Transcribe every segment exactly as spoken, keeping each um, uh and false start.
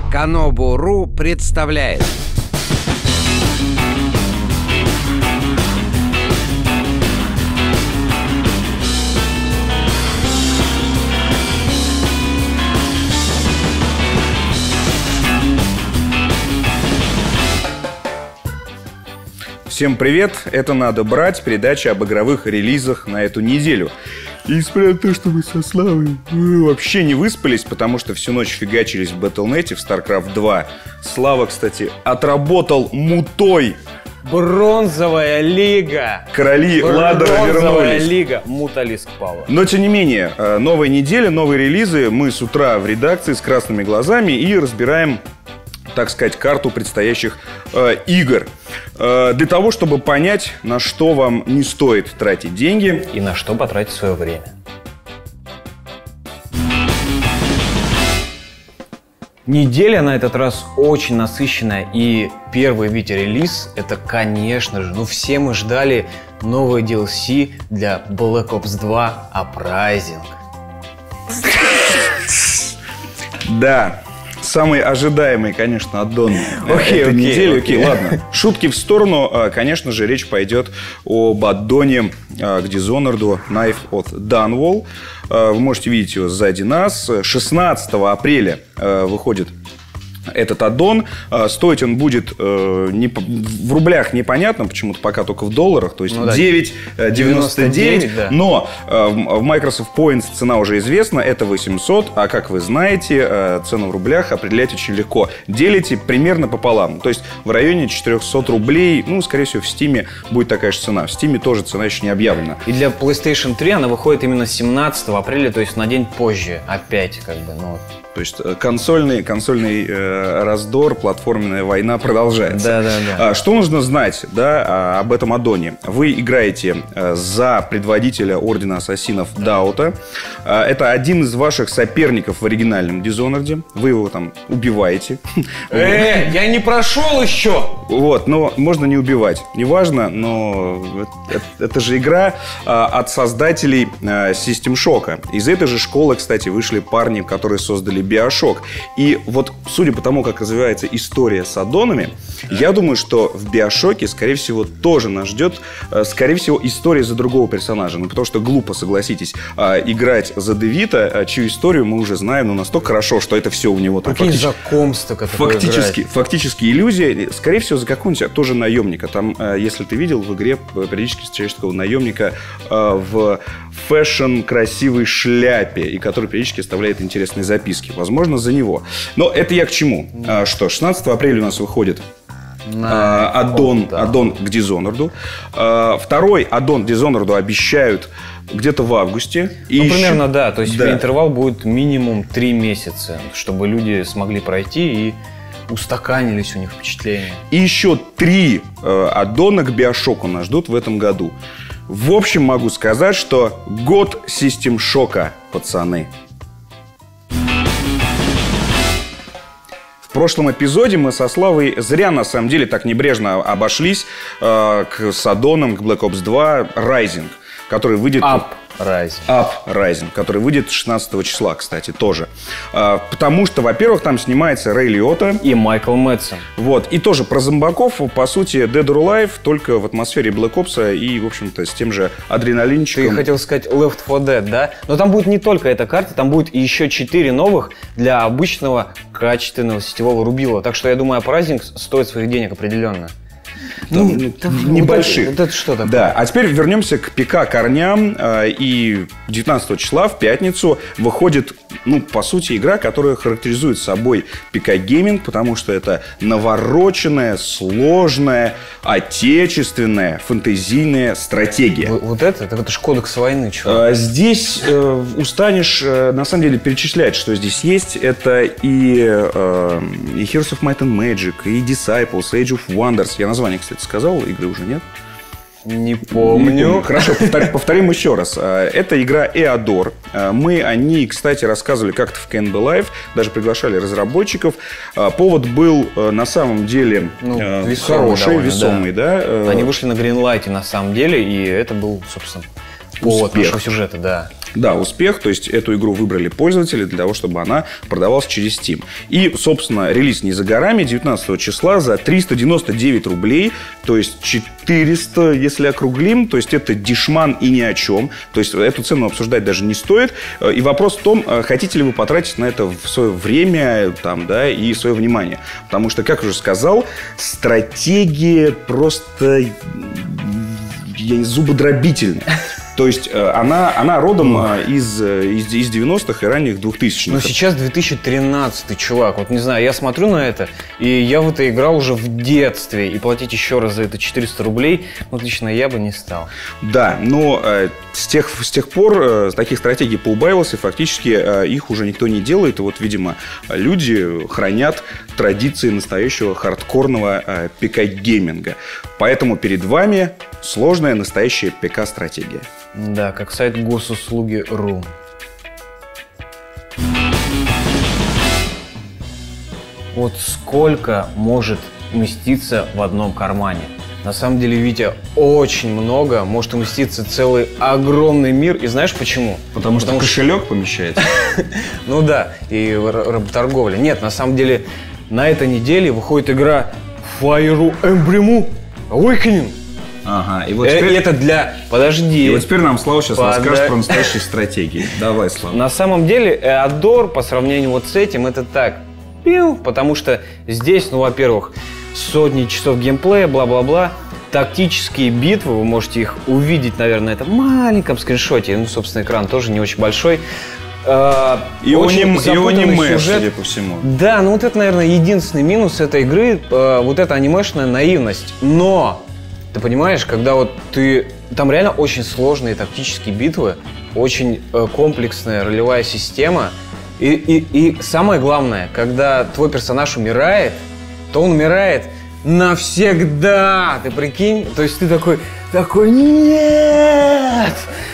Канобу.ру представляет. Всем привет! Это «Надо брать», передача об игровых релизах на эту неделю. И несмотря на то, что мы со Славой вообще не выспались, потому что всю ночь фигачились в бэтл нет, в StarCraft два. Слава, кстати, отработал мутой. Бронзовая лига. Короли ладера вернулись. Бронзовая лига. Муталиск Пауэр. Но, тем не менее, новая неделя, новые релизы. Мы с утра в редакции с красными глазами и разбираем, так сказать, карту предстоящих э, игр. Э, для того, чтобы понять, на что вам не стоит тратить деньги. И на что потратить свое время. Неделя на этот раз очень насыщенная. И первый видеорелиз, это, конечно же, ну все мы ждали новый ди эл си для Black Ops два Uprising. Да. Самый ожидаемый, конечно, аддон okay, этой okay, недели. Okay. Окей, ладно. Шутки в сторону. Конечно же, речь пойдет об аддоне к Dishonored Knife от Dunwall. Вы можете видеть его сзади нас. шестнадцатого апреля выходит этот аддон. Стоить он будет э, не, в рублях непонятно, почему-то пока только в долларах, то есть ну, да, девять девяносто девять. Да. Но э, в Microsoft Points цена уже известна, это восемьсот, а как вы знаете, э, цену в рублях определять очень легко. Делите примерно пополам, то есть в районе четырехсот рублей, ну, скорее всего, в Steam будет такая же цена. В Steam тоже цена еще не объявлена. И для PlayStation три она выходит именно семнадцатого апреля, то есть на день позже, опять как бы, ну... То есть консольный, консольный э, раздор, платформенная война продолжается. Да, да, да. А, что нужно знать, да, об этом аддоне? Вы играете э, за предводителя Ордена Ассасинов Даута. Э, это один из ваших соперников в оригинальном Dishonored. Вы его там убиваете. Э, я не прошел еще! Вот, но можно не убивать. Неважно, но это, это же игра э, от создателей э, System Shock. Из этой же школы, кстати, вышли парни, которые создали Биошок. И вот, судя по тому, как развивается история с аддонами, я думаю, что в Биошоке, скорее всего, тоже нас ждет, скорее всего, история за другого персонажа. Ну, потому что глупо, согласитесь, играть за Девита, чью историю мы уже знаем, ну, настолько хорошо, что это все у него там какие фактически, знакомства, фактически, фактически иллюзия. Скорее всего, за какого-нибудь тоже наемника. Там, если ты видел, в игре периодически встречаешь такого наемника в фэшн красивой шляпе, и который периодически оставляет интересные записки. Возможно, за него. Но это я к чему? А, что, шестнадцатого апреля у нас выходит а, аддон, да. аддон к Dishonored. А, второй аддон к Dishonored обещают где-то в августе. Ну, и примерно, еще... да. То есть да. интервал будет минимум три месяца, чтобы люди смогли пройти и устаканились у них впечатления. И еще три э, аддона к Биошоку нас ждут в этом году. В общем, могу сказать, что год System Shock, пацаны. В прошлом эпизоде мы со Славой зря, на самом деле, так небрежно обошлись э, к, с аддоном к Black Ops два Rising, который выйдет... Uprising. Uprising, который выйдет шестнадцатого числа, кстати, тоже. А, потому что, во-первых, там снимается Рэй Лиотта. И Майкл Мэтсон. Вот. И тоже про зомбаков, по сути, Dead or Alive, только в атмосфере Black Ops и, в общем-то, с тем же адреналинчиком. Ты хотел сказать Left four Dead, да? Но там будет не только эта карта, там будет еще четыре новых для обычного качественного сетевого рубила. Так что, я думаю, Uprising стоит своих денег определенно. Там, ну, там, небольших. Вот это, вот это что такое? Да, а теперь вернемся к ПК-корням. И девятнадцатого числа в пятницу выходит, ну, по сути, игра, которая характеризует собой ПК-гейминг, потому что это навороченная, сложная, отечественная, фэнтезийная стратегия. Вот, вот это? Это же кодекс войны, чувак. Здесь э, устанешь, э, на самом деле, перечислять, что здесь есть. Это и, э, и Heroes of Might and Magic, и Disciples, Age of Wonders. Я название, кстати, сказал, игры уже нет. Не помню. Не помню. Хорошо, повтор, повторим еще раз. Это игра Eador. Мы о ней, кстати, рассказывали как-то в КНБ Live, даже приглашали разработчиков. Повод был на самом деле ну, весомый, хороший, довольно, весомый. Да. Да? Они вышли на Greenlight на самом деле, и это был, собственно, повод успех. Нашего сюжета, да. Да, успех, то есть эту игру выбрали пользователи для того, чтобы она продавалась через Steam. И, собственно, релиз не за горами, девятнадцатого числа за триста девяносто девять рублей, то есть четыреста, если округлим, то есть это дешман и ни о чем, то есть эту цену обсуждать даже не стоит. И вопрос в том, хотите ли вы потратить на это в свое время там, да, и свое внимание. Потому что, как уже сказал, стратегия просто зубодробительная. То есть она, она родом из, из, из девяностых и ранних двухтысячных. Ну, сейчас две тысячи тринадцатый, чувак. Вот не знаю, я смотрю на это, и я в это играл уже в детстве. И платить еще раз за это четыреста рублей, ну, лично я бы не стал. Да, но э, с, тех, с тех пор э, таких стратегий поубавилось, и фактически э, их уже никто не делает. И вот, видимо, люди хранят традиции настоящего хардкорного э, пи си-гейминга. Поэтому перед вами сложная настоящая пи си-стратегия. Да, как сайт госуслуги точка ру. Вот сколько может уместиться в одном кармане? На самом деле, Витя, очень много. Может уместиться целый огромный мир. И знаешь почему? Потому что кошелек помещается. Ну да, и работорговля. Нет, на самом деле, на этой неделе выходит игра Fire Emblem Awakening. Ага, и вот теперь... Это для... Подожди. И вот теперь нам Слава сейчас Под... расскажет про настоящие стратегии. Давай, Слава. На самом деле, Эодор по сравнению вот с этим, это так, пиу, потому что здесь, ну, во-первых, сотни часов геймплея, бла-бла-бла, тактические битвы, вы можете их увидеть, наверное, на этом маленьком скриншоте, ну, собственно, экран тоже не очень большой. И очень аниме, судя по всему. Да, ну вот это, наверное, единственный минус этой игры, вот эта анимешная наивность. Но... Ты понимаешь, когда вот ты... Там реально очень сложные тактические битвы, очень э, комплексная ролевая система. И, и, и самое главное, когда твой персонаж умирает, то он умирает навсегда. Ты прикинь? То есть ты такой, такой, нет!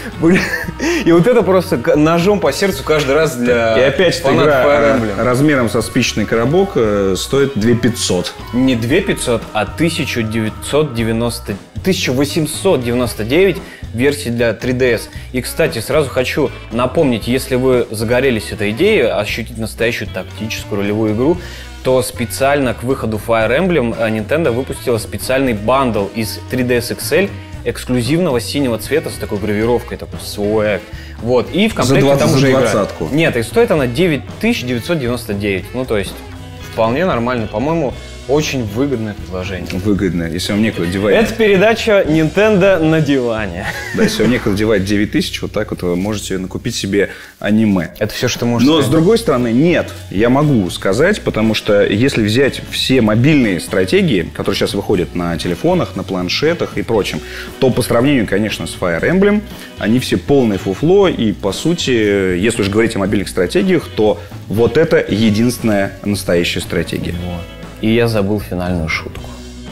И вот это просто ножом по сердцу каждый раз для И опять эта игра размером со спичечный коробок стоит две тысячи пятьсот. Не две тысячи пятьсот, а тысяча девятьсот девяносто... тысяча восемьсот девяносто девять версий для три ди эс. И, кстати, сразу хочу напомнить, если вы загорелись этой идеей ощутить настоящую тактическую ролевую игру, то специально к выходу Fire Emblem Nintendo выпустила специальный бандл из три ди эс икс эль эксклюзивного синего цвета с такой гравировкой, такой swag. Вот. И в комплекте за двадцать, там уже за игра. Нет, и стоит она девять тысяч девятьсот девяносто девять. Ну, то есть, вполне нормально. По-моему, очень выгодное предложение. Выгодное, если вам некуда девать. Это передача Nintendo на диване. Да, если вам некуда девать девять тысяч, вот так вот вы можете накупить себе аниме. Это все, что можете. Но сказать. С другой стороны, нет, я могу сказать, потому что если взять все мобильные стратегии, которые сейчас выходят на телефонах, на планшетах и прочем, то по сравнению, конечно, с Fire Emblem, они все полное фуфло, и по сути, если уж говорить о мобильных стратегиях, то вот это единственная настоящая стратегия. Вот. И я забыл финальную шутку.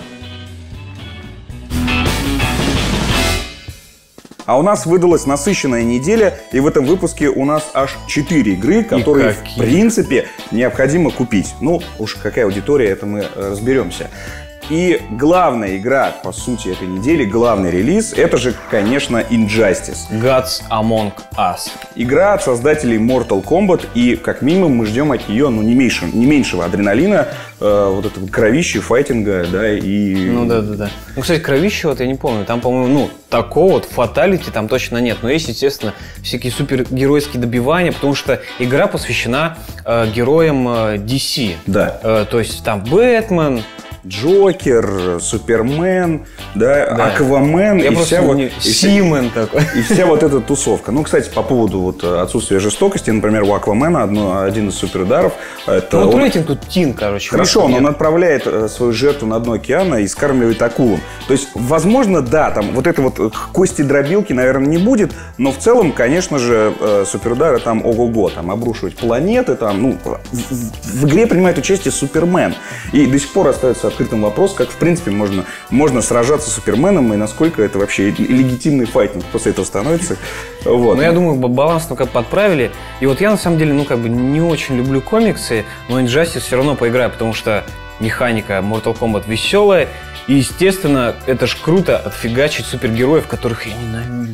А у нас выдалась насыщенная неделя, и в этом выпуске у нас аж четыре игры, которые, в принципе, необходимо купить. Ну, уж какая аудитория, это мы разберемся. И главная игра, по сути, этой недели, главный релиз, это же, конечно, Injustice. Gods Among Us. Игра от создателей Mortal Kombat, и как минимум мы ждем от нее, ну, не меньшего, не меньшего адреналина, э, вот этого кровища, файтинга, да, и... Ну, да-да-да. Ну, кстати, кровища, вот я не помню, там, по-моему, ну, такого вот фаталити там точно нет. Но есть, естественно, всякие супергеройские добивания, потому что игра посвящена э, героям э, ди си. Да. Э, то есть там Бэтмен, Джокер, Супермен, да, да. Аквамен Я и вся вот не... Симен такой. И вся вот эта тусовка. Ну, кстати, по поводу вот отсутствия жестокости, например, у Аквамена одно, один из суперударов. Это ну, вот он... рейтинг тут Тин, короче. Хорошо, но он отправляет свою жертву на дно океана и скармливает акулам. То есть, возможно, да, там вот это вот кости-дробилки, наверное, не будет, но в целом, конечно же, суперудары там ого-го, там обрушивать планеты, там, ну, в, в игре принимает участие Супермен. И до сих пор остается открытым вопрос, как, в принципе, можно, можно сражаться с Суперменом и насколько это вообще легитимный файтинг после этого становится. Вот. Ну, я думаю, баланс ну, как подправили. И вот я, на самом деле, ну, как бы не очень люблю комиксы, но Injustice все равно поиграю, потому что механика Mortal Kombat веселая. И, естественно, это ж круто отфигачить супергероев, которых я ненавижу.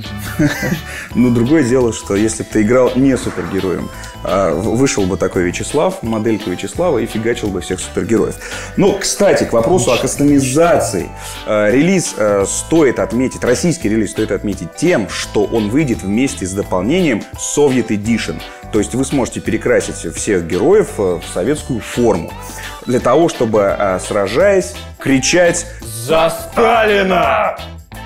Ну, другое дело, что если бы ты играл не супергероем, вышел бы такой Вячеслав, моделька Вячеслава, и фигачил бы всех супергероев. Ну, кстати, к вопросу о кастомизации. Релиз стоит отметить, российский релиз стоит отметить тем, что он выйдет вместе с дополнением Soviet Edition. То есть вы сможете перекрасить всех героев в советскую форму. Для того, чтобы, сражаясь, кричать «За Сталина!».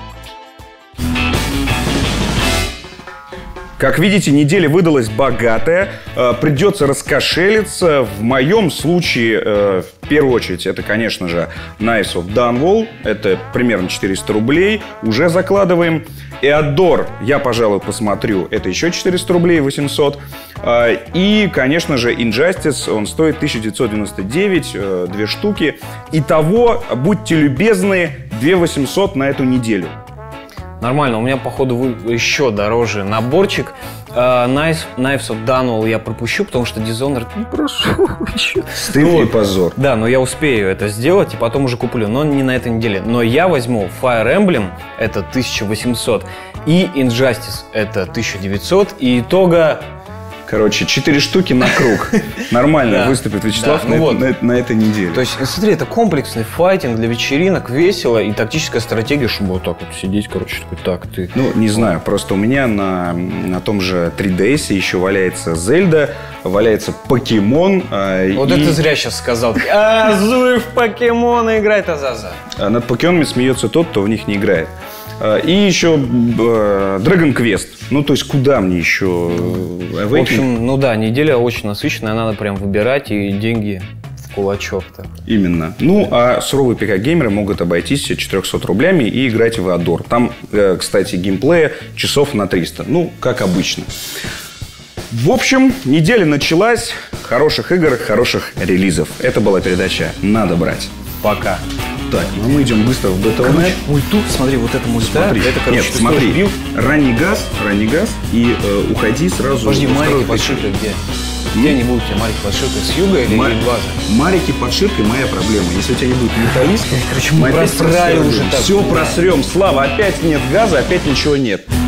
Как видите, неделя выдалась богатая, придется раскошелиться. В моем случае, в первую очередь, это, конечно же, Knives of Dunwall. Это примерно четыреста рублей. Уже закладываем. Эодор, я, пожалуй, посмотрю. Это еще четыреста рублей, восемьсот. И, конечно же, Injustice, он стоит тысяча девятьсот девяносто девять, две штуки. Итого, будьте любезны, две тысячи восемьсот на эту неделю. Нормально, у меня, походу, еще дороже наборчик. Uh, Knives, Knives of Dunwall я пропущу, потому что Dishonored не прошел еще. Стыд и позор. Да, но я успею это сделать и потом уже куплю, но не на этой неделе. Но я возьму Fire Emblem, это тысяча восемьсот, и Injustice, это тысяча девятьсот, и итога... Короче, четыре штуки на круг. Нормально выступит Вячеслав на этой неделе. То есть, смотри, это комплексный файтинг для вечеринок, весело, и тактическая стратегия, чтобы вот так вот сидеть, короче, такой, так, ты... Ну, не знаю, просто у меня на, на том же три ди эс еще валяется Зельда, валяется Покемон. Вот это зря сейчас сказал. А, Зуй в Покемона играет, Азаза. Над Покемонами смеется тот, кто в них не играет. И еще Dragon Quest. Ну, то есть, куда мне еще Awakening? В общем, ну да, неделя очень насыщенная. Надо прям выбирать и деньги в кулачок-то. Именно. Ну, а суровые ПК-геймеры могут обойтись четырёхсот рублями и играть в Эодор. Там, кстати, геймплея часов на триста. Ну, как обычно. В общем, неделя началась. Хороших игр, хороших релизов. Это была передача «Надо брать». Пока. Так, ну мы идем быстро в бэ тэ о точка нет. Мульту, смотри, вот это мульта. Смотри. Это, короче, Нет, смотри, ранний газ, ранний газ и э, уходи сразу. Подожди, марики под ширкой где? Где они будут, у тебя марики под ширкой? С юга или Мар... база? Марики под ширкой моя проблема. Если у тебя не будет металлистов, короче, мы просрали уже так. Все просрем. Слава, опять нет газа, опять ничего нет.